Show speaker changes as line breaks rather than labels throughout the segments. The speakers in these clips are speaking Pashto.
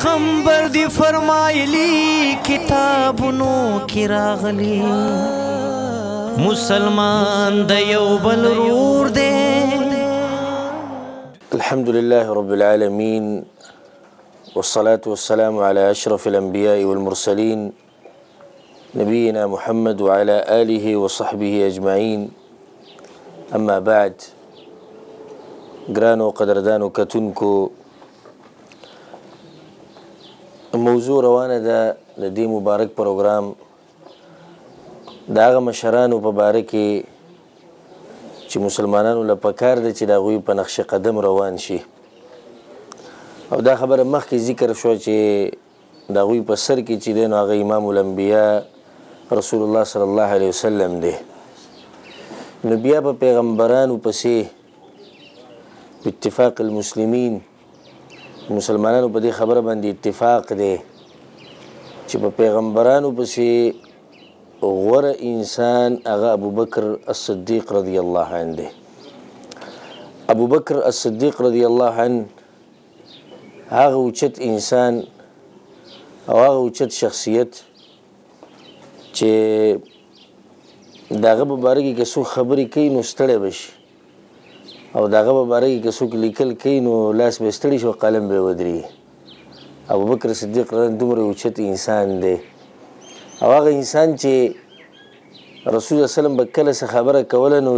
پیغمبر دی فرمایلی کتابونو کی راغلی مسلمان د یو بل رور دے.
الحمد لله رب العالمين والصلاة والسلام على أشرف الأنبياء والمرسلين نبينا محمد وعلى آله وصحبه أجمعين. أما بعد گرانو قدردانو کتونکو موضوع روانه ده د دې مبارک پروګرام د هغه مشرانو په باره کې چې مسلمانانو له پکار ده چې د هغوی په نقش قدم روان شي او دا خبره مخکې ذکر شوه چې د هغوی په سر کې چې دی نو هغه امام الانبیا رسول الله صلی الله علیه وسلم دی. نو بیا په پیغمبرانو پسې اتفاق المسلمین مسلمانانو په دې خبره باندې اتفاق دی چې په پیغمبرانو پسې غوره انسان هغه ابوبکر الصدیق رضی الله عنه دی. ابوبکر الصدیق رضی الله عنه هغه اوچت انسان او هغه اوچت شخصیت چې د هغه په باره کې که څوک خبرې کوي نو ستړی به شي او د هغه په باره کې که څوک لیکل کوي نو لاس به یې ستړي شي او قلم به یې ودرېږي. ابوبکر صدیق رضی دومره اوچت انسان دی او هغه انسان چې رسول الله وسلم به کله څه خبره کوله نو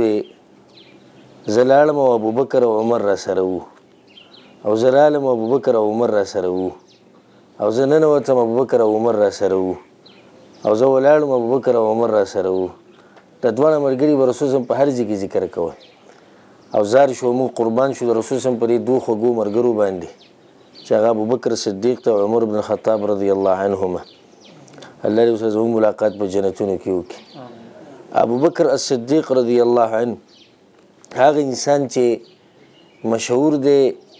زه لاړم او ابوبکر او عمر را سره وو او زه رالم او ابوبکر او عمر را سره وو او زه ننوتم ابوبکر او عمر را سره وو او زه ولاړم ابوبکر او عمر را سره وو. دا دواړه ملګري به رسول وسلم په هر ځای کې ذکر کول او زار شو موږ قربان شو د رسول وسلم پر دې دوه خوږو ملګرو باندې چې هغه ابوبکر صدیق ته عمر بن الخطاب رضی الله عنهما. الله دې اوس زموږ ملاقات په جنتونو کې وکړي. ابوبکر الصدیق رضی الله عنه هغه انسان چې مشهور دی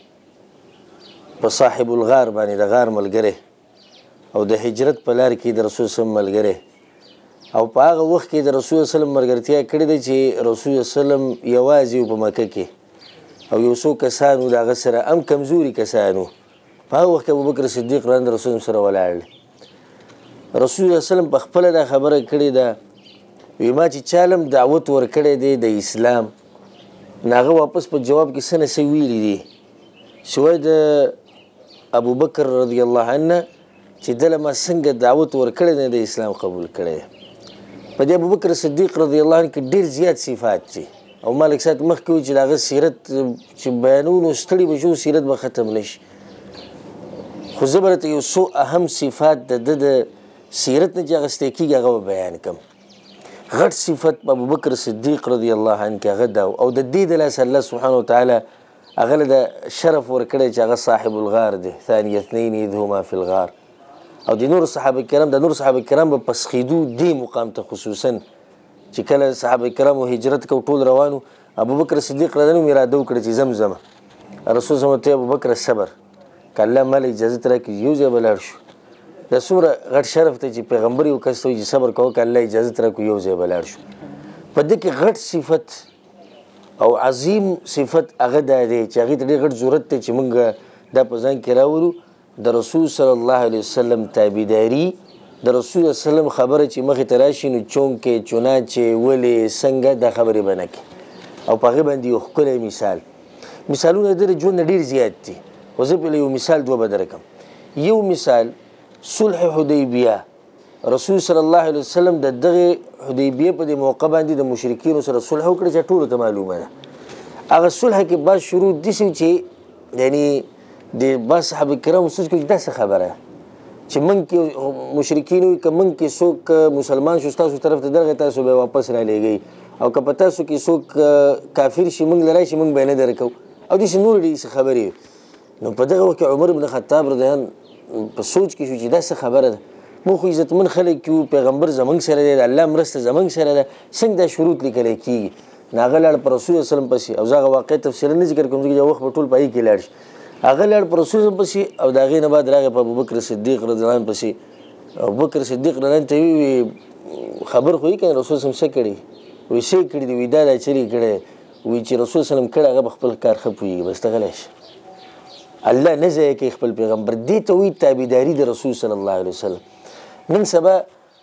په صاحب الغار باندې د غار ملګری او د هجرت په لار کې د رسول وسلم ملګری او په هغه وخت کې د رسول وسلم ملګرتیا کړې ده چې رسول وسلم یوازې په مکه کې او یو څو کسانو د هغه سره هم کمزوري کسانو په هغه وخت کې ابوبکر صدیق رضی رسول سره ولاړ. رسول وسلم په خپله دا خبره کړې ده وی ما چې چالم دعوت ورکړی دی د اسلام نو هغه واپس په جواب کې څه نه څه ویلي دي سوای د ابوبکر رضی الله عنه چې دله ما څنګه دعوت ورکړی دی د اسلام قبول کړی. په دې ابوبکر صدیق رضی الله عنه کې ډېر زیات صفات دي او مالک صاحب مخکې وایي چې د هغه سیرت چې بیانو نو ستړي به شو سیرت به ختم نه شي خو زه به درته یو څو اهم صفات د ده د سیرت نه چې اخیستی کېږي هغه به بیان کړم. غټ صفت په ابوبکر صدیق رضی الله عنه کې هغه دا او د دې د لاسه الله سبحانه وتعالی هغه له د شرف ورکړی چې هغه صاحب الغار دی ثاني اثنین اذ هما فی الغار او د نور صحابه کرام به په سخېدو دې مقام ته خصوصا چې کله صحابه کرامو هجرت کو ټول روانو ابوبکر صدیق رضی الله عنه اراده وکړه چې زمزمه رسول صلی الله علیه ابوبکر صبر که الله مال اجازه راکړي یو ځای به لاړ شو. دا څومره غټ شرف دی چې پیغمبر یو کس ته وایي چې صبر کوه که الله اجازه راکړي یو ځای به لاړ شو. په دې کې غټ صفت او عظیم صفت هغه دا دی چې هغې ته ډېر غټ ضرورت دی چې موږ دا په ځان کې راولو د رسول صلی الله علیه وسلم تابعداري د رسول وسلم خبره چې مخې ته راشي نو چونکې چنانچې ولې څنګه دا خبرې به نه کړي او په هغې باندې یو ښکلی مثالونه د ژوند نه ډېر زیات دي خو زه پهله یو مثال دوه به درکړم. یو مثال صلح حدیبیه رسول صلی الله علیه وسلم د دغې حدیبیې په دې موقع باندې د مشرکینو سره صلح وکړه چې ټولو ته معلومه ده. هغه صلح کې بعض شروط داسې چې یعنې د بعض صحابه کرامو سوچ کوي چې دا څه خبره چې موږ کې مشرکین وي که موږ کې څوک مسلمان شو ستاسو طرف ته درغی تاسو به واپس رالیږئ او که په تاسو کې څوک کافر شي موږ له راشي موږ به یې نه درکوو او داسې نورې ډېرې خبرې نو په دغه وخت کې عمر بن خطاب رضی الله په سوچ کې شو چې دا څه خبره ده موږ خو عزتمن خلک یو پیغمبر زموږ سره دی د الله مرسته زموږ سره ده څنګه دا شروط لیکلی کېږي نو هغه لاړ په رسول وسلم پسې او زه هغه واقع تفصیلا نه ذکر کوم ځکه وخت به ټول په هغې کې لاړ شي. هغه لاړ په رسول وسلم پسې او د هغې نه بعد راغی په ابوبکر صدیق رضی الله عنه پسې. ابوبکر صدیق رضی الله عنه ته وی خبر خو یې که رسول وسلم څه کړي وی څه یې کړي دي وی دا چرې کړی وی چې رسول وسلم کړی هغه به خپل کار ښه پوهېږي بس ته غلی شه الله نه ضایع کوي خپل پیغمبر. دې ته وایي تابعداري د رسول صلی الله علیه وسلم. نن سبا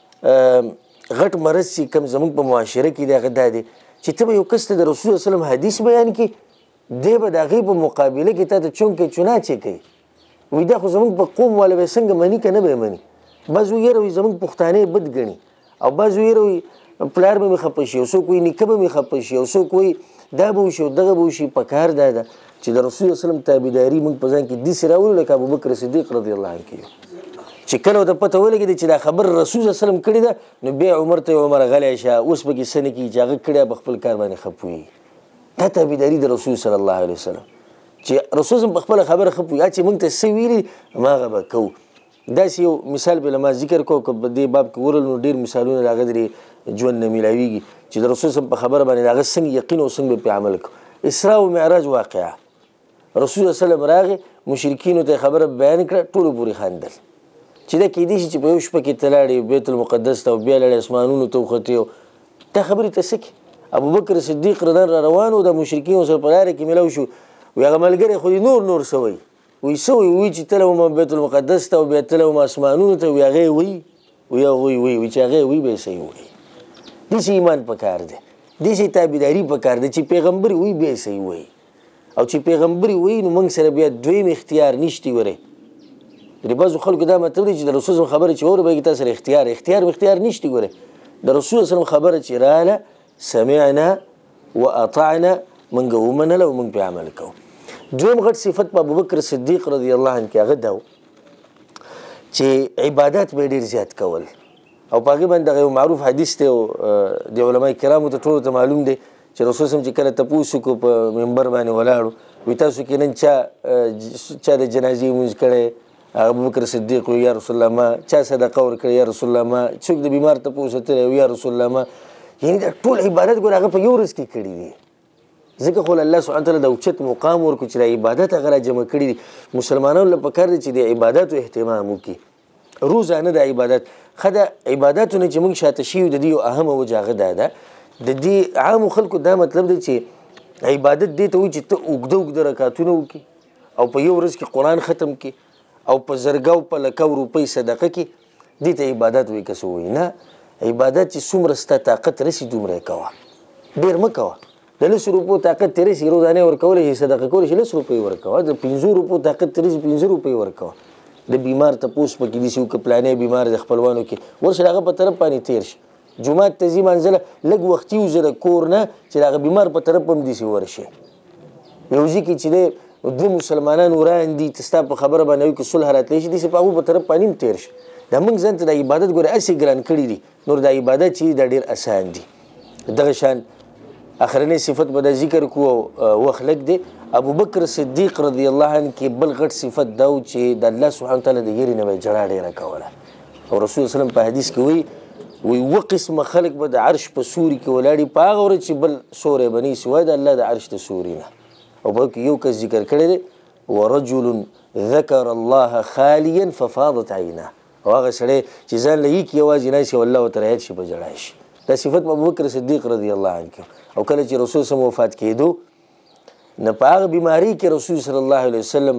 غټ مرض چې کوم زموږ په معاشره کې دی هغه دا دی چې ته به یو کس ته د رسول صلی الله علیه وسلم حدیث بیان کړي، دی به د هغې په مقابله کې تا ته چونکې چناچې کوي. وایي دا خو زموږ په قوم والا به یې څنګه مني که نه به یې مني. بعض وایي یاره وایي زموږ پښتانه یې بد ګڼي، او بعض وایي یاره وایي پلار به مې خفه شي، او څوک وایي نیکه به مې خفه شي، او څوک وایي دا به وشي او دغه به وشي. په کار دا ده چې د رسول الله وسلم تابعداري موږ په ځان کې داسې راولو لکه ابوبکر صدیق رضی الله عنه کې چې کله ورته پته ولګېده چې دا خبر رسول صلی الله علیه وسلم کړې ده، نو بیا عمر ته عمر غلی شه، اوس به کې څه نه کېږي چې هغه کړی په خپل کار باندې ښه پوهېږي. دا تابعداري د رسول صلی الله علیه وسلم چې رسول صلی په خپله خبره ښه پوهېږي، چې موږ ته څه ویلي هماغه به کوو. داسې یو مثال به له ما ذکر کوو که په دې باب کې ورل نو ډېر مثالونه د هغه د ژوند نه میلاویږي چې د رسول صلی په خبره باندې د هغه څنګه یقین او څنګه به پرې عمل کوو. اسراء و معراج واقعه رسول الله وسلم راغی مشرکینو ته خبره بیان کړه، ټولو پورې خندل چې دا کیدای شي چې په یو شپه کې ته لاړې بیت المقدس ته او بیا لاړې اسمانونو ته وختې او دا خبرې ته څه کې. ابوبکر صدیق رضی الله روان و د مشرکینو سره په لاره کې میلاو شو، وایي هغه ملګری خو دې نور څه وایي؟ وایي څه وایي؟ وایي چې تللی وم بیت المقدس ته او بیا تللی وم اسمانونو ته. وایي هغې وایي؟ وایي هغوی وایي چې هغې وایي به یې صحیح وایي. داسې ایمان پکار دی، داسې تابعداري پکار دی چې پیغمبر وایي بیا یې صحیح وایي، او چې پیغمبر وایي نو موږ سره بیا دویم اختیار نشتی وری. د بعضو خلکو دا مطلب دی چې د رسول خبره چې واورې به تا سره اختیار نشتی ګورې. د رسول صلی خبره چې راله سمعنا و اطعنا موږ ومنله او موږ پرې عمل کوو. دویم غټ صفت په ابوبکر صدیق رضی الله عنه کې هغه دا و چې عبادات به ډېر زیات کول، او په هغې باندې دغه یو معروف حدیث دی او د علما کرامو ته ټولو ته معلوم دی چې رسول صلی چې کله تپوس وکړو په منبر باندې ولاړو، وایي تاسو کې نن چا د جنازې لمونځ کړی؟ ابوبکر صدیق وایي یا رسول الله ما. چا صدقه ورکړې؟ یا رسول الله ما. څوک د بیمار تپوس تللی؟ یا رسول الله ما. یعنې دا ټول عبادت ګوره هغه په یو ورځ کې کړي دي. ځکه خو الله سبحانه تعالی د اوچت مقام ورکړو چې د عبادت هغه راجمع کړي دي. مسلمانانو له پکار دی چې د عباداتو اهتمام وکړي، روزانه د عبادت ښه د عباداتو نه چې موږ شاته شوي د دې یو اهمه وجه هغه دا ده د دې عامو خلکو دا مطلب دی چې عبادت دې ته وایي چې ته اوږده رکعتونه وکړي او په یو ورځ کې قرآن ختم کړي او په زرګو په لکو روپۍ صدقه کړي، دې ته عبادت وایي. که څه وایي نه، عبادت چې څومره ستا طاقت رسي دومره یې کوه، ډېر مه کوه. د 10 روپو طاقت ترې رسي روزانه ورکولی شي، صدقه کولی شي 10 روپۍ ورکوه. د 50 روپو طاقت ترې رسي 50 روپۍ ورکوه. د بیمار تپوس پکې داسې وکړه پلانی بیمار د خپلوانو کې ورسره هغه په طرف باندې تېر شي، جومات ته ځي مانځله لږ وختي وځه د کور نه چې د هغه بیمار په طرف هم داسې ورشي. یو ځای کې چې دی دوه مسلمانان وران دي ستا په خبره باندې وي که صلح راتلی شي داسې په هغو په طرف باندې هم تېر شي. دا موږ ځان ته د عبادت ګورې هسې ګران کړي دي، نور د عبادت چې دا ډېر اسان دي. دغه شان اخرنی صفت به دا ذکر کړو او وخت لږ دی. ابوبکر صدیق رضی الله عنه کې بل غټ صفت دا و چې د الله سبحانه تعالی د یېرې نه به یې جړا ډېره کوله. او رسول وسلم په حدیث کې وایي اوه قسمه خلک به د عرش په سوري کې ولاړي په هغه ورځ چې بل سوری به نه سوای د الله د عرش د سوري نه. او په کې یو کس ذکر کړی دی ورجل ذکر الله خالیا ففاضت عیناه، او هغه سړی چې ځان له یې کې یوازې ناست او الله ورته رایت شي په جړا شي. دا صفت په ابوبکر صدیق رضی الله عنه کې. او کله چې رسول صلی وفات کېدو نه په هغه بیماري کې رسول صلی الله علیه وسلم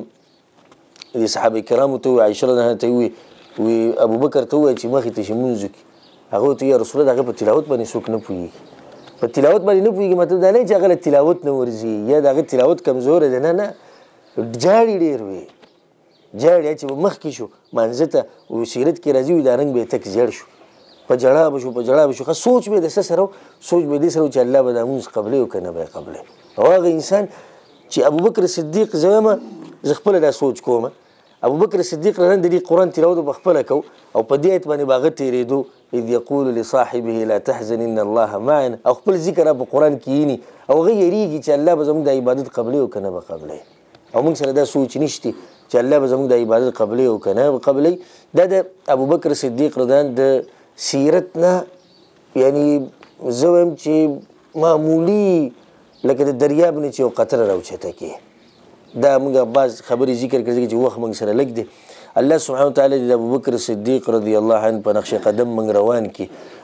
د صحابه کرامو ته وایي، عایشه رضی الله عنها ته وایي ابوبکر ته ووایي چې مخې ته شي لمونځ وکړي. هغه ورته یا رسول الله د هغې په تلاوت باندې څوک نه پوهېږي. په تلاوت باندې نه پوهېږي مطلب دا نه چې هغه له تلاوت نه ورځي یا د هغه تلاوت کمزوری دی، نه جاړي ډېر وي، جاړي چې به مخکې شو مانځه ته سیرت کې راځي وي دا رنګ به یې تک زیړ شو، په جړا به شو ښه سوچ به یې د څه سره سوچ به یې دې سره چې الله به دا مونځ قبلوي او که نه به یې قبلوي. او هغه انسان چې ابوبکر صدیق زه یم زه خپله دا سوچ کوم ابوبکر صدیق رضی د دې قرآن تلاوت به خپله کوو او په دې ایت باندې به هغه تېرېدو اذ یقول لصاحبه لا تحزن ان الله معنا، او خپل ذکر په قرآن کې ییني او هغه یېرېږي چې الله به زموږ د عبادت قبلوي او که نه به قبلوي. او موږ سره دا سوچ نشته چې الله به زموږ د عبادت قبلوي او که نه به قبلوي. دا د ابوبکر صدیق رضی د سیرت نه یعنی زه وایم چې معمولي لکه د دریاب نه چې یو قطره راوچته کړي. دا موږ بعض خبرې ذکر کړي چې وخت موږ سره لږ دی. الله سبحانه وتعالی د ابوبکر صدیق رضی الله عنه په نقش قدم موږ روان کړي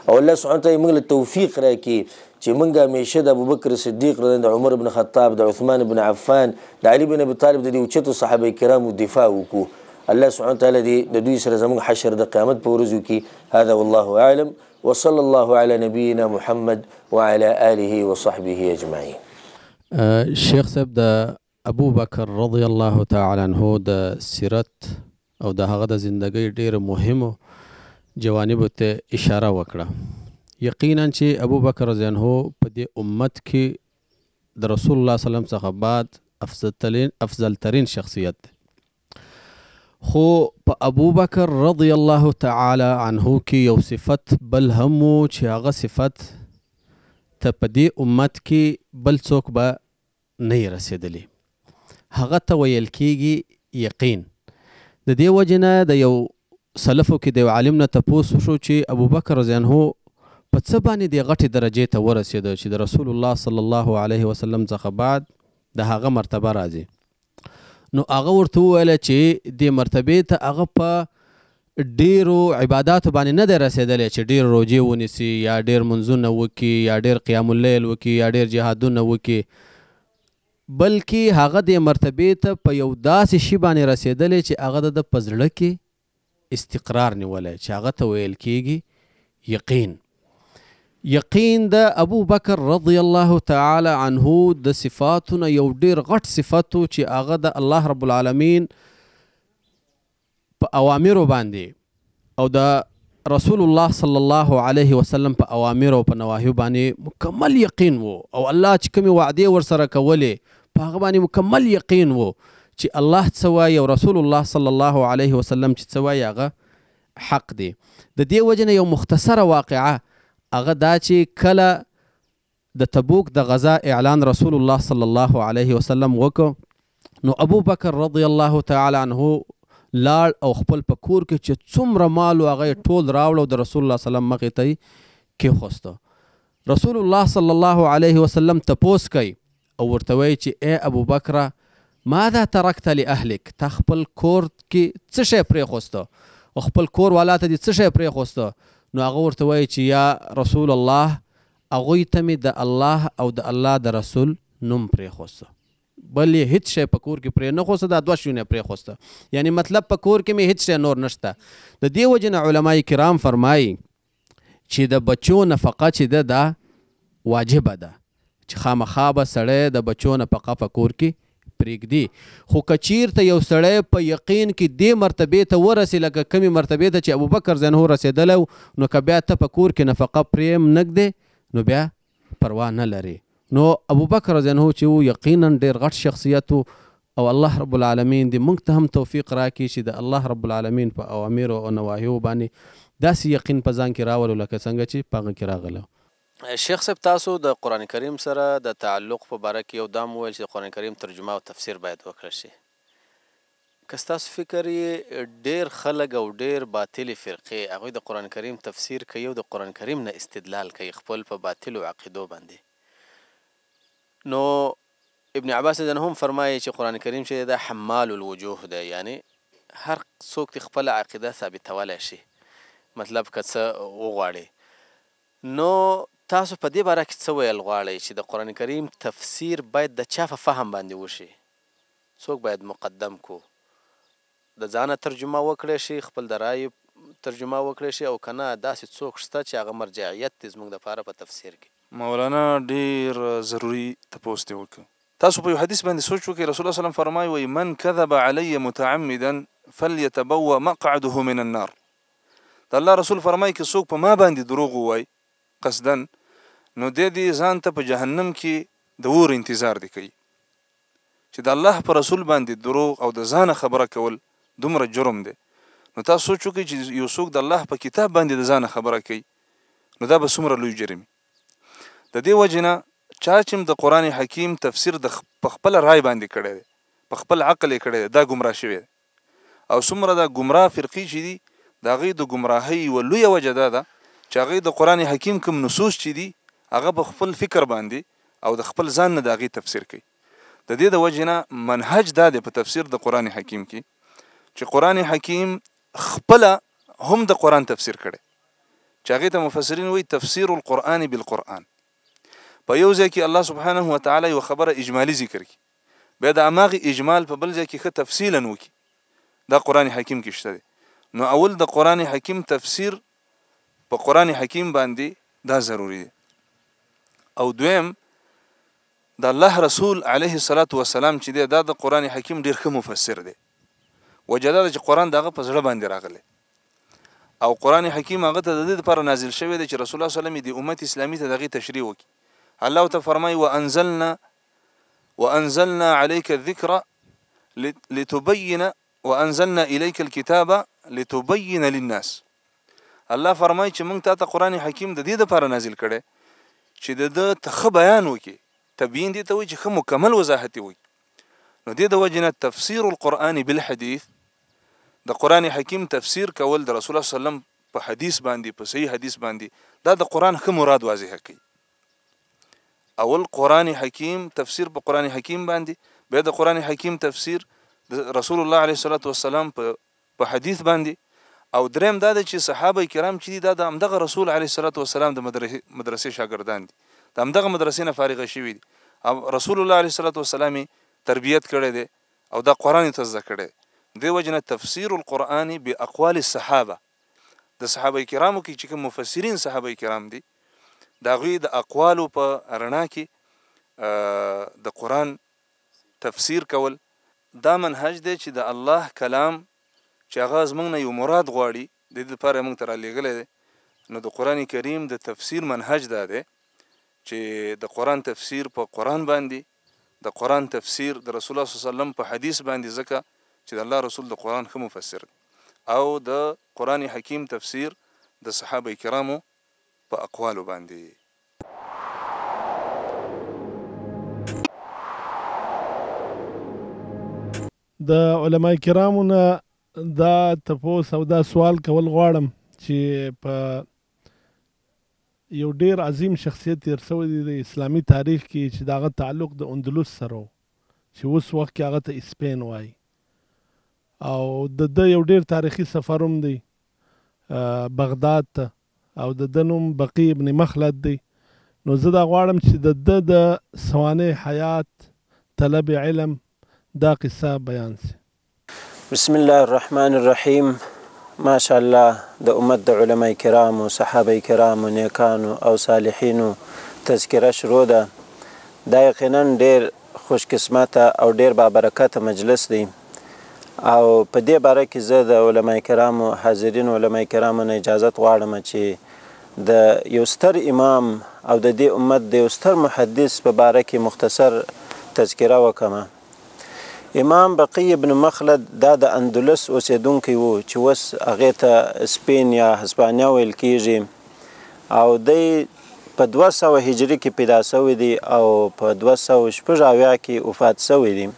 او الله سبحانه وتعالی موږ له توفیق راکړي چې موږ همیشه د ابوبکر صدیق رضی الله عنه، د عمر بن خطاب، د عثمان بن عفان، د علي بن ابي طالب د دې اوچتو صحابه کرامو دفاع وکړو. الله سبحانه وتعالی دې د دوی سره زموږ حشر د قیامت په ورځ وکړي. هذا والله اعلم وصلى الله على نبينا محمد وعلى آله وصحبه اجمعين.
شیخ صاحب د ابو بکر رضی الله تعالی عنہ د سیرت او د هغه د زندګۍ ډېر مهمو جوانبو ته اشاره وکړه. یقینا چې ابو بکر رضی الله عنه په دې امت کې د رسول الله صلی الله علیه وسلم څخه بعد افضل ترین شخصیت دی. خو په ابو بکر رضی الله تعالی عنه کې یو صفت بل هم و چې هغه صفت ته په دې امت کې بل څوک به نه رسېدلی. هغه ته ویل کېږي یقین. د دې وجې نه د یو سلفو کې د یو عالم نه تپوس وشو چې ابو بکر رضی الله عنه په څه باندې د غټې درجې ته ورسېده چې د رسول الله صلی الله علیه وسلم څخه بعد د هغه مرتبه راځي. نو هغه ورته وویله چې دې مرتبې ته هغه په ډیرو عباداتو باندې نه دی رسېدلی چې ډېر روجې ونیسي یا ډېر منځونه وکړي یا ډېر قیام اللیل وکړي یا ډېر جهادونه وکړي، بلکې هغه دې مرتبې ته په یو داسې شي باندې رسېدلی چې هغه د په زړه کې استقرار نیولی چې هغه ته ویل کېږي یقین. یقین د ابو بکر رضی الله تعالی عنه د صفاتونه یو ډېر غټ صفت و چې هغه د الله رب العالمین په اوامرو باندې او د رسول الله صلی الله علیه وسلم په اوامرو او په نواهیو باندې مکمل یقین و، او الله چې کومې وعدې ورسره کولې په هغه باندې مکمل یقین و چې الله څه وایي او رسول الله صلی الله علیه وسلم چې څه وایي هغه حق دی. د دې وجې نه یو مختصره واقعه هغه دا چې کله د تبوک د غزا اعلان رسول الله صلی الله علیه وسلم وکړ، نو ابو بکر رضی الله تعالی عنه لاړ او خپل په کور کې چې څومره مال و هغه یې ټول راوړ او د رسول الله صلی الله علیه وسلم مخې ته یې کېښوسته. رسول الله صلی الله علیه وسلم تپوس کوي او ورته وایي چې ای ابو بکره ماذا ترکت لاهلک، تا خپل کور کې څه شی پرېښوسته او خپل کور والا ته دې څه شی پرېښوسته؟ نو هغه ورته وایي چې یا رسول الله هغوی ته مې د الله او د الله د رسول نوم پرېښوسته، بل یې هیڅ شی په کور کې پرې نه خوسته، دا دوه شیونه پرېښوسته. یعنی مطلب په کور کې مې هیڅ شی نور نشته. د دې وجې نه علمای کرام فرمایي چې د بچو نفقه چې ده دا واجبه ده چې خامخا به سړی د بچو نفقه په کور کې پرېږدي. خو که چیرته یو سړی په یقین کې دې مرتبې ته ورسي لکه کمې مرتبې ته چې ابوبکر رضی الله عنه رسېدلی نو که بیا ته په کور کې نفقه پرېم نږدې نو بیا پروا نه لري. نو ابوبکر رضی الله عنه چې و یقینا ډېر غټ شخصیت او الله رب العالمین دې موږ ته هم توفیق راکړي چې د الله رب العالمین په اوامرو او نواهیو باندې داسې یقین په ځان کې راولو لکه څنګه چې په هغه کې راغلی.
شیخ صاحب تاسو د قرآن کریم سره د تعلق په باره کې یو دا مو ویل چې د قرآن کریم ترجمه او تفسیر باید وکړل شي. که ستاسو فکر یې ډېر خلک او ډېر باطلې فرقې هغوی د قرآن کریم تفسیر کوي او د قرآن کریم نه استدلال کوي خپل په باطلو عقیدو باندې، نو ابن عباس رضی الله عنه هم فرمایي چې قرآن کریم چې دا حمال الوجوه دی، یعنی هر څوک د خپله عقیده ثابتولی شي، مطلب که څه وغواړي. نو تاسو په دې باره کې څه ویل غواړئ چې د قرآن کریم تفسیر باید د چا په فهم باندې وشي؟ څوک باید مقدم کو؟ د ځانه ترجمه وکړی شي، خپل د رایې ترجمه وکړی شي، او که نه داسې څوک شته چې هغه مرجعیت دی زموږ دپاره په تفسیر کې؟
مولانا ډېر ضروري تپوس دی وکړه. تاسو په یو حدیث باندې سوچ وکړئ، رسول الله صلی الله علیه وسلم فرمایي وایي من کذب علی متعمدا فلیتبوأ مقعده من النار. د الله رسول فرمایي که څوک په ما باندې دروغ ووایي قصدن نو دې ځان ته په جهنم کې د اور انتظار دی کوي. چې د الله په رسول باندې دروغ او د ځانه خبره کول دومره جرم دی، نو تاسو سوچ وکړئ چې یو څوک د الله په کتاب باندې د ځانه خبره کوي نو دا به څومره لوی جرم. د دې وجې نه چا چې د قرآن حکیم تفسیر په خپل رای باندې کړی دی، په خپل عقل یې کړی دی، دا ګمراه شوی دی. او څومره دا ګمراه فرقې چې دي د هغوی د ګمراهۍ یوه لویه وجه دا ده چې هغوی د قرآن حکیم کوم نصوص چې دي هغه په خپل فکر باندې او د خپل ځان نه د هغې تفسیر کوي. د دې د وجې نه منهج دا دی په تفسیر د قرآن حکیم کې چې قرآن حکیم خپله هم د قرآن تفسیر کړی، چې هغې ته مفسرین وایي تفسیر القرآن بالقرآن. په یو ځای کې الله سبحانه وتعالی یو خبره اجمالي ذکر کړي، بیا د هماغې اجمال په بل ځای کې ښه تفصیلا وکړي. دا قرآن حکیم کې شته دی. نو اول د قرآن حکیم تفسیر په قرآن حکیم باندې دا ضروری دی. او دویم د الله رسول علیه الصلاة والسلام چې دی دا د قرآن حکیم ډېر ښه مفسر دی. وجه دا ده چې قرآن د هغه په زړه باندې راغلی او قرآن حکیم هغه ته د دې لپاره نازل شوی دی چې رسول الله صلی الله علیه وسلم د امت اسلامي ته د هغې تشریح وکړي. الله ته فرمایي وانزلنا عليك الذکر لتبین وانزلنا الیک الکتاب لتبین للناس. الله فرمایي چې موږ تا ته قرآن حکیم د دې لپاره نازل کړی چې د ته ښه بیان وکړي. تبیین دې ته وایي چې ښه مکمل وضاحت یې وکړي. نو دې د وجې نه تفسیر القرآن بالحدیث، د قرآن حکیم تفسیر کول د رسول الله صلی الله علیه وسلم په حدیث باندې، په صحیح حدیث باندې، دا د قرآن ښه مراد واضح کوي. اول قرآن حکیم تفسیر په قرآن حکیم باندې، بیا د قرآن حکیم تفسیر د رسول الله علیه الصلاة والسلام په حدیث باندې، او دریم دا ده چې صحابه کرام چې دي دا د همدغه رسول علیه الصلاة والسلام د مدرسې شاګردان دي، د همدغه مدرسې نه فارغه شوي دي او رسول الله علیه الصلاة والسلام تربیت کړی دی او دا قرآن ته زده کړی. دې وجې نه تفسیر القرآن باقوال الصحابه، د صحابه کرامو کې چې کوم مفسرین صحابه کرام دي د هغوی د اقوالو په رڼا کې د قرآن تفسیر کول دا منهج دی چې د الله کلام چې هغه زموږ نه یو مراد غواړي د دې لپاره موږ ته رالیږلی دی. نو د قرآن کریم د تفسیر منهج دا دی چې د قرآن تفسیر په قرآن باندې، د قرآن تفسیر د رسول الله صلی الله علیه وسلم په حدیث باندې، ځکه چې د الله رسول د قرآن ښه مفسر دی، او د قرآن حکیم تفسیر د صحابه کرامو په اقوالو باندې.
د علما کرامو نه دا تپوس او دا سوال کول غواړم چې په یو ډیر عظیم شخصیت تیر شوی دی د اسلامي تاریخ کې چې د هغه تعلق د اندلس سره و چې اوس وخت کې هغه ته اسپین وایي، او د یو ډیر تاریخي سفر هم دی بغداد ته، او د نوم بقي ابن مخلد دی. نو زه دا غواړم چې د سوانح حیات، طلب علم، دا قصه بیان سي.
بسم الله الرحمن الرحیم. ماشاء الله د امت د علماء کرامو، صحابه کرامو، نیکانو او صالحینو تذکره شروع ده. دا یقینا ډیر خوش قسمته او ډیر بابرکته مجلس دی، او په دې باره کې زه د علماء کرامو، حاضرین علماء کرامو نه اجازت غواړم چې د یو ستر امام او د دې امت د یو ستر محدث په باره کې مختصر تذکره وکړم. امام بقي ابن مخلد دا د اندلس اوسیدونکی و چې اوس هغې ته سپین یا هسپانیا ویل کیږي، او دی په 200 هجري کې پیدا شوی دی او په 276 کې وفات شوی دی.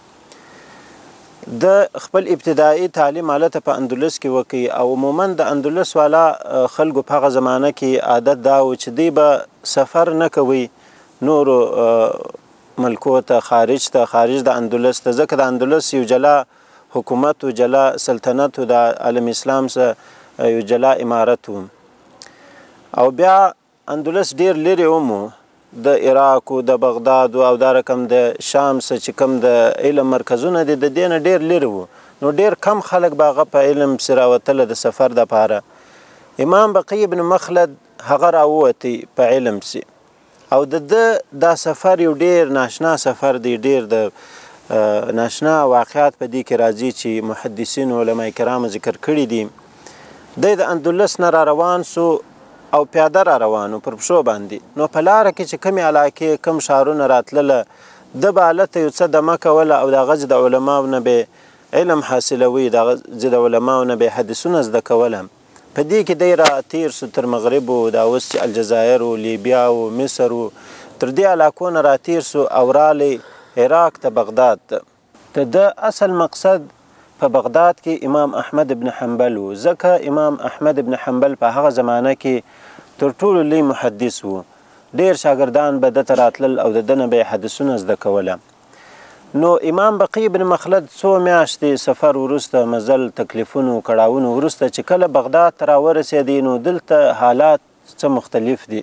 د خپل ابتدایي تعلیم هلته په اندلس کې وکړي، او عموما د اندلس والا خلکو په هغه زمانه کې عادت دا و چې دوی به سفر نه کوي نورو ملکو ته، خارج د اندلس ته، ځکه د اندلس یو جلا حکومت و جلا سلطنت و د عالم اسلام سره یو جلا امارت و. او بیا اندلس ډیر لرې هم د عراق و د بغداد او دا رقم د شام څخه چې کوم د علم مرکزونه دي د دې نه ډیر لرې وو، نو ډیر کم خلک به هغه په علم پسې راوتله د سفر دپاره. امام بقي ابن مخلد هغه راووتی په علم پسې، او دا سفر یو ډیر ناشنا سفر دی، ډیر د ناشنا واقعات په دې کې راځي چې محدثین علما کرام ذکر کړي دي. دی د اندلس نه را روان سو او پیاده را روانو پر پښو باندې. نو په لاره کې چې کمې علاقې، کم ښارونه راتلله، ده به هلته یو څه دمه کوله او د هغه د علماو نه به علم حاصلوي، د هغه د علماو نه به حدیثونه زده کوله. په دې کې دی را تیر سو تر مغرب و، دا اوس چې الجزایر و، لیبیا و، مصر و، تر دې علاقو نه را تیر سو او رالی عراق ته، بغداد ته. د ده اصل مقصد په بغداد کې امام احمد ابن حنبل و، ځکه امام احمد ابن حنبل په هغه زمانه کې تر ټولو لوی محدث و. ډیر شاګردان به ده ته راتلل او د ده نه به یې حدیثونه زده کوله. نو امام بقي ابن مخلد څو میاشتې سفر وروسته، مزل، تکلیفونو، کړاوونو وروسته چې کله بغداد ته راورسېدی، نو دلته حالات څه مختلف دي.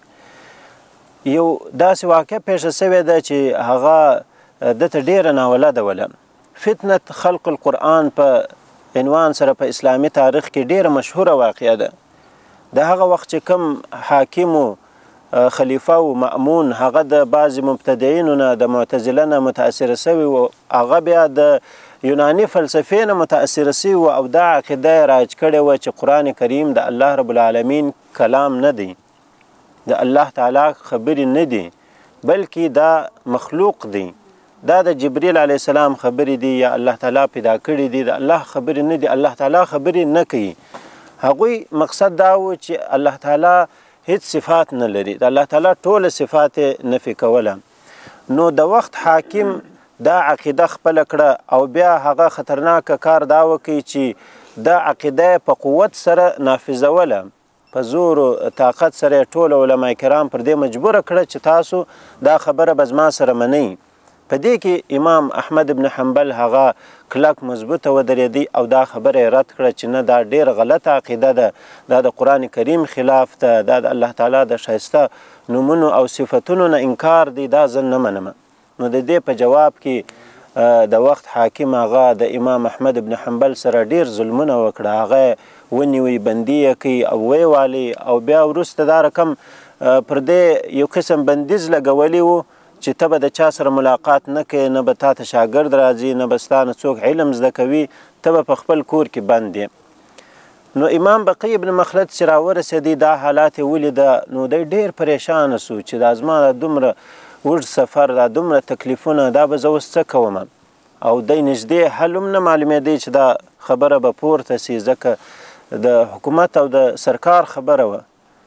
یو داسې واقع پیښه سوې ده چې هغه دته ډېره ناولده وله. فتنه خلق القرآن په عنوان سره په اسلامي تاریخ کې ډېره مشهوره واقعه ده. د هغه وخت چې کوم حاکم و خلیفه و مأمون هغه د بعضې مبتدعینو نه د معتزله نه متاثره سوي و، هغه بیا د یوناني فلسفې نه متاثره سوي و او دا عقیده یې رایج کړې وه چې قرآن کریم د الله رب العالمین کلام نه دی، د الله تعالی خبرې نه دي، بلکې دا مخلوق دی، دا د جبریل علیه السلام خبرې دي یا الله تعالی پیدا کړي دي، د الله خبرې نه دي، الله تعالی خبرې نه کوي. هغوی مقصد دا و چې الله تعالی هیڅ صفات نه لري، د الله تعالی ټوله صفات نفي کوله. نو د وخت حاکم دا عقیده خپله کړه او بیا هغه خطرناکه کار دا وکړي چې دا عقیده په قوت سره نافذوله، په زور و طاقت سره ټول علما کرام پر دې مجبوره کړه چې تاسو دا خبره به زما سره منئ. په دې کې امام احمد ابن حنبل هغه کلک مضبوطه ودرېدی او دا خبره یې رد کړه چې نه دا ډېره غلطه عقیده ده، دا د قرآن کریم خلاف ده، دا د الله تعالی د ښایسته نومونو او صفتونو نه انکار دی، دا زه نه منم. نو د دې په جواب کې د وخت حاکم هغه د امام احمد ابن حنبل سره ډېر ظلمونه وکړه، هغه ونیوی بندي یې کوي او ویې والي او بیا وروسته دا رقم پر دې یو قسم بندیز لګولی و چې ته به د چا سره ملاقات نه کوې، نه به تا ته شاګرد راځي، نه به ستا نه څوک علم زده کوي، ته به په خپل کور کې بند یې. نو امام بقي ابن مخلد چې راورسېدی دا حالات یې ولیده نو دی ډېر پریشانه سو چې دا زما دا دومره اوږد سفر، دا دومره تکلیفونه، دا به زه اوس څه کوم. او دی نږدې حل هم نه معلومېدی چې دا خبره به پورته سي، ځکه د حکومت او د سرکار خبره وه.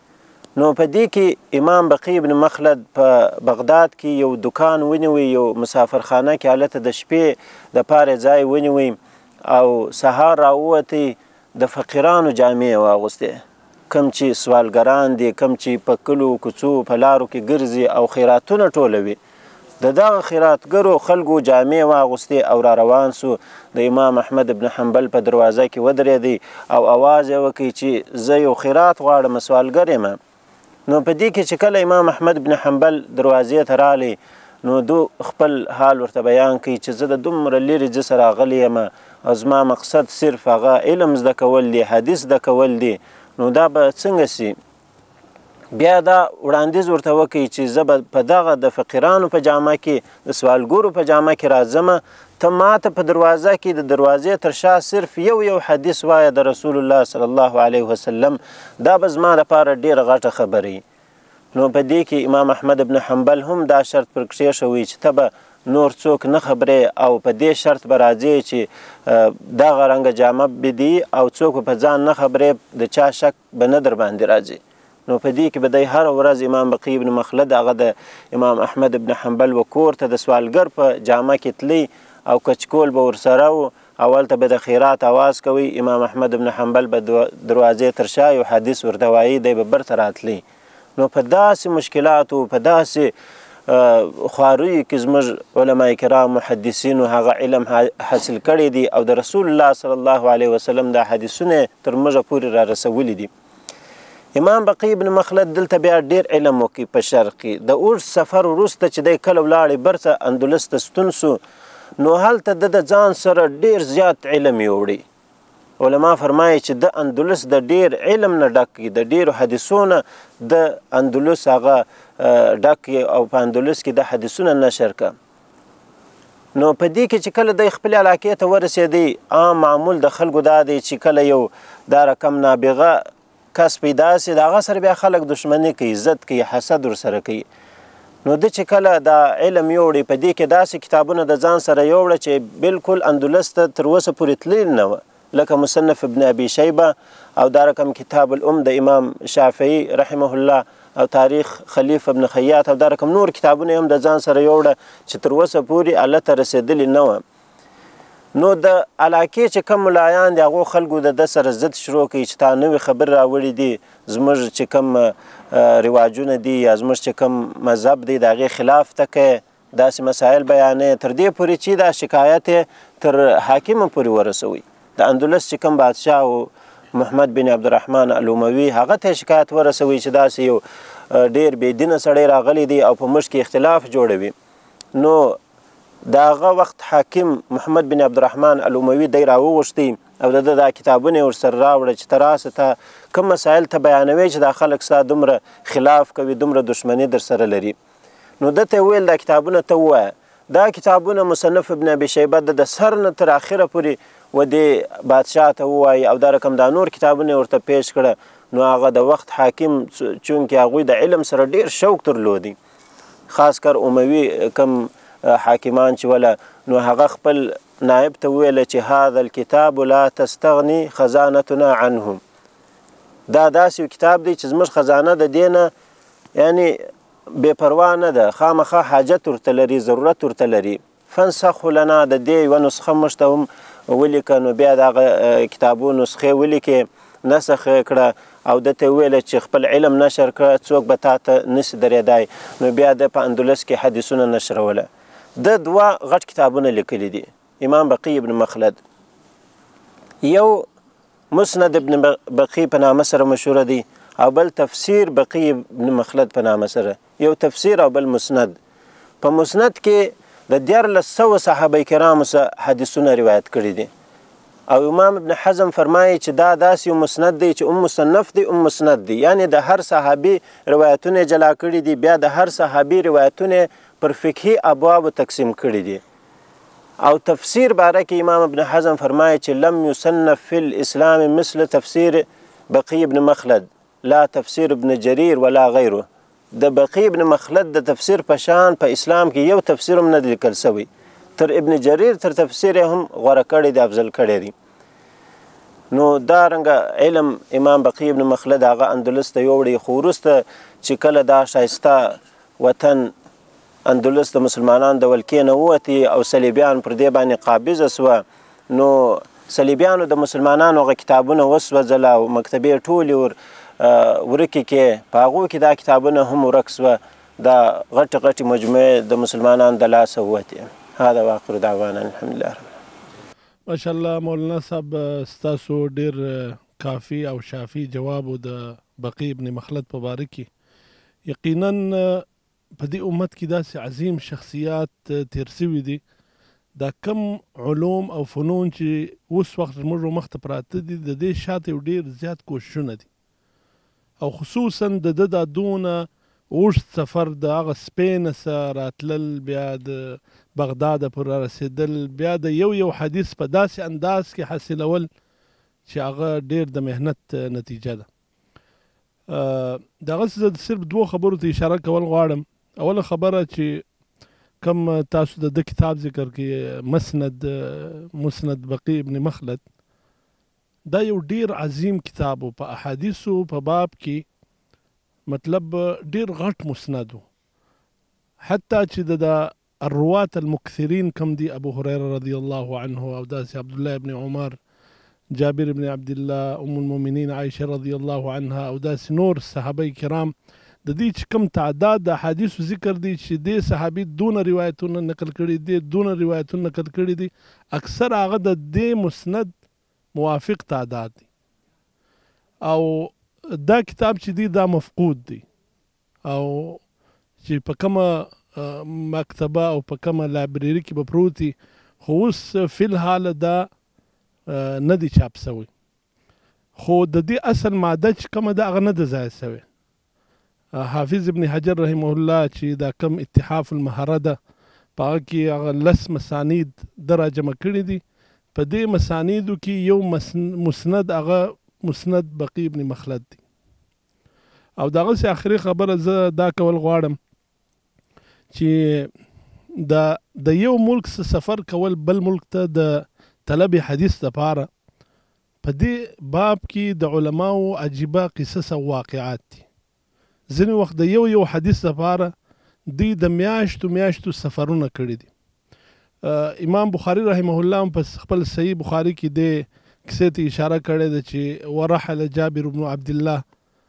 نو په دې کې امام بقي ابن مخلد په بغداد کې یو دکان ونیوی، یو مسافرخانه کې هلته د شپې دپاره ځای ونیوی او سهار راووتی، د فقیرانو جامې یې واغوستې، کم چې سوالګران دي، کم چې په کلو کوڅو په لارو کې ګرځي او خیراتونه ټولوي، د دغه خیراتګرو خلکو جامې واغوستې او را روان سو. د امام احمد ابن حنبل په دروازه کې ودرېدی او اواز یې وکړي چې زه یو خیرات غواړم، سوالګر یم. نو په دې کې چې کله امام احمد ابن حنبل دروازې ته رالی نو دو خپل حال ورته بیان کوي چې زه د دومره لرې ځه سره راغلی یم او زما مقصد صرف هغه علم زده کول دی، حدیث زده کول دی، نو دا به څنګه سي؟ بیا دا وړاندیز ورته وکړي چې زه به په دغه د فقیرانو په جامه کې، د سوالګرو په جامه کې راځم، ته ماته په دروازه کې د دروازې تر شا صرف یو حدیث وایه د رسول الله صلی الله علیه وسلم، دا به زما لپاره ډېره غټه خبره. نو په دې کې امام احمد ابن حنبل هم دا شرط پر کښېښوی چې ته به نور څوک نه خبرې او په دې شرط به راځې چې دغه رنګه جامه به دي او څوک په ځان نه خبرې، د چا شک به نه در باندې راځي. نو په دې کې به دی هره ورځ امام بقي ابن مخلد هغه د امام احمد ابن حنبل و کور ته د سوالګر په جامه کې تلی او کچکول به ورسره و، اول ته به د خیرات آواز کوي، امام احمد ابن حنبل به دروازې تر شا یو حدیث ورته وایي، دی به برته راتلی. نو په داسې مشکلاتو، په داسې خواریو کې زموږ علما کرام محدثینو هغه علم حاصل کړی دی او د رسول الله صلی الله علیه وسلم دا حدیثونه تر موږه پورې را رسولی دي. امام بقي ابن مخلد دلته بیا ډېر علم وکړي په شرق کې. د اوږد سفر وروسته چې دی کله ولاړې برته اندلس ته ستون سو نو هلته د ځان سره ډېر زیات علم یوړي. علما فرمایي چې د اندلس د ډېر علم نه ډک د ډېرو حدیثونه د اندلس هغه ډک او په اندلس کې د حدیثونه نشر که. نو په دې کې چې کله د خپل علاقې ته ورسېدی، عام معمول د خلکو دا دی چې کله یو دا رقم نابغه کس پیدا سي د هغه سره بیا خلک دښمني کوي، ضد کوي، حسد ورسره کوي. نو د چې کله دا علم یوړي په دې کې داسې کتابونه د ځان سره یوړه چې بالکل اندلس ته تر اوسه پورې تللی نه وه، لکه مصنف ابن ابي شیبه او دا رقم کتاب الام د امام شافعي رحمه الله او تاریخ خلیف ابن خیاط او دا رقم نور کتابونه هم د ځان سره یوړه چې تر اوسه پورې هلته رسېدلي نه وه. نو د علاقې چې کم ملایان دي هغو خلکو د ده سره ضد شروع کوي چې تا نوې خبرې راوړي دي، زموږ چې کم رواجونه دي یا زموږ چې کم مذهب دی د هغې خلاف ته کوې، داسې مسایل بیانې، تر دې پورې چې دا شکایت یې تر حاکمه پورې ورسوي. د اندلس چې کوم بادشاه و محمد بن عبدالرحمن الاموي هغه ته شکایت ورسوي چې داسې یو ډیر بېدینه سړی راغلی دی او په موږ کې اختلاف جوړوي. نو د هغه وخت حاکم محمد بن عبدالرحمن الاموي دی راوغوښتی او د ده دا کتابونه یې ورسره راوړه چې ته راسه ته کوم مسایل ته بیانوي چې دا خلک ستا دومره خلاف کوي، دومره دښمني در سره لري. نو ده ته یې ویل دا کتابونه ته ووایه. دا کتابونه مصنف ابن ابي شیبه د سر نه تر اخره پورې و دې بادشاه ته ووایي او دا رقم دا نور کتابونه ورته پیش کړه. نو هغه د وخت حاکم چونکې هغوی د علم سره ډیر شوق درلودي، خاص کر اموي کم حاکمان چې وله، نو هغه خپل نائب ته وویله چې هذا الكتاب لا تستغني خزانتنا عنه. دا داسې یو کتاب دی چې زموږ خزانه د دې نه یعنی بې پروا نه ده، خامخا حاجت ورته لري، ضرورت ورته لري. فانسخو لنا د دې یوه نسخه موږ ته هم ولیکه. نو بیا د هغه کتابو نسخې ولیکې، نسخ یې کړه او ده ته یې وویله چې خپل علم نشر کړه، څوک به تا ته نسي درېدای. نو بیا ده په اندلس کې حدیثونه نشروله. ده دوه غټ کتابونه لیکلي دي، امام بقي ابن مخلد، یو مسند ابن بقي په نامه سره مشهوره دی او بل تفسیر بقي ابن مخلد په نامه سره، یو تفسیر او بل مسند. په مسند کې د 1400 صحابه کرامو څخه حدیثونه روایت کړي دي او امام ابن حزم فرمایي چې دا داسې یو مسند دی چې مصنف دی مسند دی، یعنی د هر صحابي روایتونه جلا کړي دي، بیا د هر صحابي روایتونه پر فقهي ابواب تقسیم کړي دي. او تفسیر باره کې امام ابن حزم فرمایي چې لم يصنف في الاسلام مثل تفسیر بقي ابن مخلد لا تفسیر ابن جریر ولا غیره. د بقي ابن مخلد د تفسیر په شان په اسلام کې یو تفسیر هم نه دی لیکل سوی، تر ابن جریر تر تفسیر هم غوره کړی دی، افضل کړی دی. نو دا رنګه علم امام بقي ابن مخلد هغه اندلس ته یوړی، خو وروسته چې کله دا ښایسته وطن اندلس د مسلمانانو د ولکې نه ووتې او صلیبیان پر دې باندې قابضه سوه، نو صلیبیانو د مسلمانانو هغه کتابونه وسوځله او مکتبې ټولې ورکې کې، په هغو کې دا کتابونه هم ورک سوه. دا غټې غټې مجموعې د مسلمانانو د لاسه ووتې. هذا واخر دعوانا الحمد لله.
ماشاءالله مولانا صاحب ستاسو ډیر کافي او شافي جواب د بقي ابن مخلد په باره کې. یقینا په دې امت کې داسې عظیم شخصیات تیر سوي دي، دا کم علوم او فنون چې اوس وخت زموږ مخ ته پراته دي د دې شاته یو ډیر زیات کوششونه دي، او خصوصا د ده دا دونه اوږد سفر د هغه سپین څخه راتلل، بیا د بغداد پورې رسېدل، بیا د یو حدیث په داسې انداز کې حاصلول چې هغه ډیر د مهنت نتیجه ده. دغسې زه صرف دوه خبرو ته اشاره کول غواړم. اوله خبره چې کم تاسو د کتاب ذکر کې مسند بقي ابن مخلد، دا یو ډیر عظیم کتاب و، په احادیثو په باب کې مطلب ډیر غټ مسند و، حتی چې د الروات المکثرین کم دی، ابو هريره رضی الله عنه او داسې عبد الله ابن عمر، جابر ابن عبد الله، ام المؤمنین عائشه رضی الله عنها او داسې نور صحابه کرام، د دې چې کم تعداد د احادیثو ذکر دی چې دې صحابي دونه روایتونه نقل کړي دي، دونه روایتونه نقل کړي دي، اکثر هغه د دې مسند موافق تعداد دی. او دا کتاب چې دی دا مفقود دی، او چې په کومه مکتبه او په کومه لایبرري کې به پروت وي، خو اوس فی الحال دا نه دی چاپ سوی، خو د دې اصل ماده چې کومه ده هغه نه ده ضایع سوی. حافظ ابن حجر رحمه الله چې دا کم اتحاف المهره ده په هغه کې هغه 10 مسانید ده راجمع کړي دي. په دې مسانیدو کې یو مسند هغه مسند بقي ابن مخلد دی. او دغسې آخري خبره زه دا کول غواړم چې د یو ملک سفر کول بل ملک ته د طلب حدیث لپاره، په دې باب کې د علماو عجیبه قصص او واقعات دي. ځینې وخت د یو حدیث لپاره دوی د میاشتو سفرونه کړي دي. امام بخاری رحمه الله په خپل صحیح بخاری کې د کیسې ته اشاره کړې ده چې ورحل جابر بن عبد الله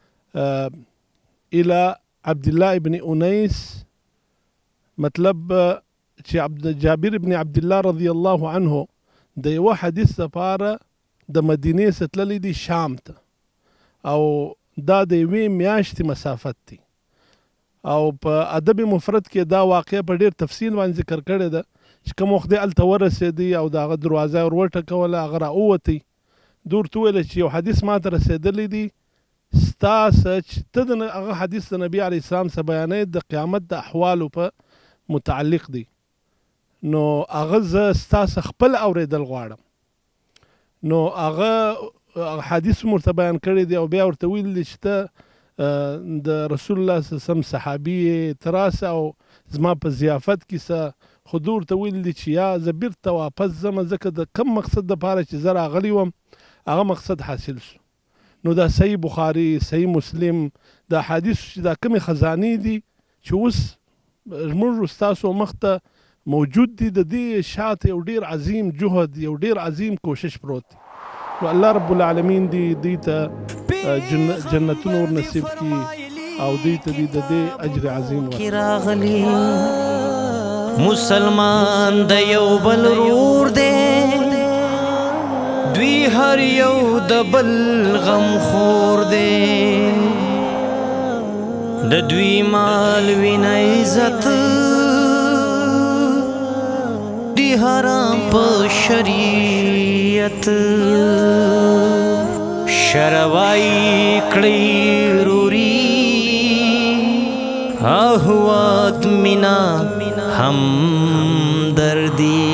الى عبد الله ابن انیس، مطلب چې جابر ابن عبد الله رضی الله عنه د یو حدیث لپاره د مدینې څخه تللی دي شام ته، او دا د یوې میاشتې مسافت دی. او په ادب مفرد کې دا واقعه په ډېر تفصیل باندې ذکر کړې ده چې کوم وخت دی هلته ورسېدی او د هغه دروازه ور وټکوله، هغه راووتی. ده ورته وویله چې یو حدیث ما ته رسېدلی دی، ستا څه چې ته د هغه حدیث د نبي علیه السلام څه بیانوې د قیامت د احوالو په متعلق دی، نو هغه زه ستا څه خپل اورېدل غواړم. نو هغه حدیث ورته بیان کړی دی او بیا ورته ویل دي چې ته د رسول الله صلی الله علیه وسلم صحابي یې، ته راسه او زما په ضیافت کې څه. خو ده ورته ویل دي چې یا زه بیرته واپس ځمه، ځکه د کم مقصد دپاره چې زه راغلی وم هغه مقصد حاصل شو. نو دا صحیح بخاري، صحیح مسلم، دا حدیث چې دا کمې خزانې دي چې اوس زموږ ستاسو مخ ته موجود دي، د دې شاته یو ډېر عظیم جهد، یو ډېر عظیم کوشش پروت دی. نو الله رب العالمین دې ته جنتونه ور نصیب کړي او دې ته د دې اجر عظیم
راغلی. مسلمان د یو بل ورور دی، دوی هر یو د بل غم خور دی، د دوی مال وینه عزت دی حرام په شریعت. شروائی کړی روري احوات مینا ہم دردی